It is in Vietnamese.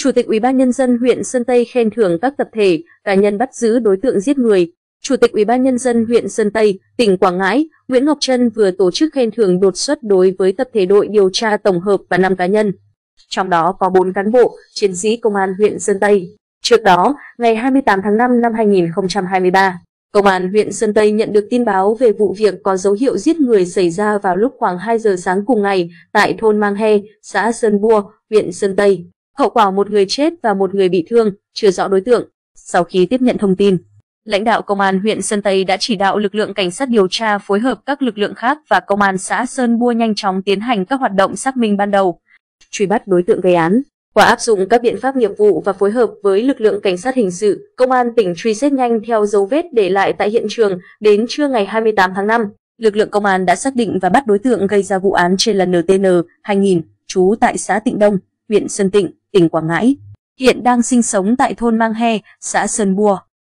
Chủ tịch Ủy ban Nhân dân huyện Sơn Tây khen thưởng các tập thể, cá nhân bắt giữ đối tượng giết người. Chủ tịch Ủy ban Nhân dân huyện Sơn Tây, tỉnh Quảng Ngãi, Nguyễn Ngọc Trân vừa tổ chức khen thưởng đột xuất đối với tập thể đội điều tra tổng hợp và 5 cá nhân. Trong đó có 4 cán bộ, chiến sĩ công an huyện Sơn Tây. Trước đó, ngày 28 tháng 5 năm 2023, Công an huyện Sơn Tây nhận được tin báo về vụ việc có dấu hiệu giết người xảy ra vào lúc khoảng 2 giờ sáng cùng ngày tại thôn Mang He, xã Sơn Bua, huyện Sơn Tây. Hậu quả một người chết và một người bị thương, chưa rõ đối tượng. Sau khi tiếp nhận thông tin, lãnh đạo Công an huyện Sơn Tây đã chỉ đạo lực lượng cảnh sát điều tra phối hợp các lực lượng khác và Công an xã Sơn Bua nhanh chóng tiến hành các hoạt động xác minh ban đầu, truy bắt đối tượng gây án. Qua áp dụng các biện pháp nghiệp vụ và phối hợp với lực lượng cảnh sát hình sự, Công an tỉnh truy xét nhanh theo dấu vết để lại tại hiện trường. Đến trưa ngày 28 tháng 5, lực lượng công an đã xác định và bắt đối tượng gây ra vụ án trên là NTN, 2000, trú tại xã Tịnh Đông, huyện Sơn Tịnh, tỉnh Quảng Ngãi. Hiện đang sinh sống tại thôn Mang He, xã Sơn Bua.